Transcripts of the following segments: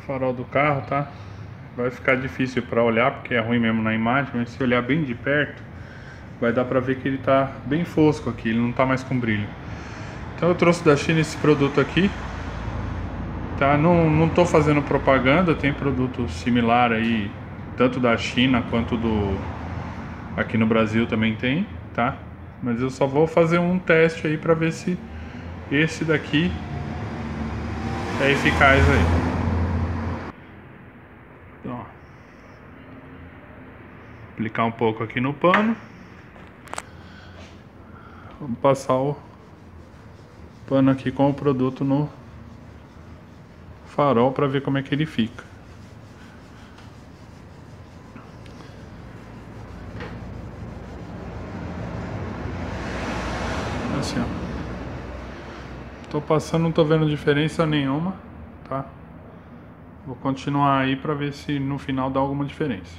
farol do carro, tá? Vai ficar difícil para olhar porque é ruim mesmo na imagem, mas se olhar bem de perto vai dar pra ver que ele tá bem fosco aqui, ele não tá mais com brilho. Então eu trouxe da China esse produto aqui, tá? Não tô fazendo propaganda, tem produto similar aí, tanto da China quanto do aqui no Brasil também tem, tá? Mas eu só vou fazer um teste aí pra ver se esse daqui é eficaz aí. Então, ó, aplicar um pouco aqui no pano. Vamos passar o pano aqui com o produto no farol para ver como é que ele fica. Assim, ó. Tô passando, não tô vendo diferença nenhuma, tá? Vou continuar aí para ver se no final dá alguma diferença.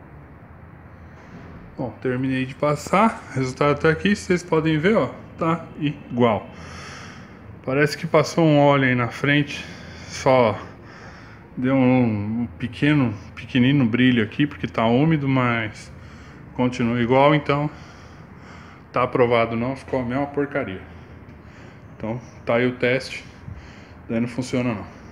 Bom, terminei de passar, o resultado tá aqui, vocês podem ver, ó, tá igual. Parece que passou um óleo aí na frente, só deu um pequenino brilho aqui, porque tá úmido, mas continua igual, então tá aprovado não, ficou a mesma porcaria. Então tá aí o teste, daí não funciona não.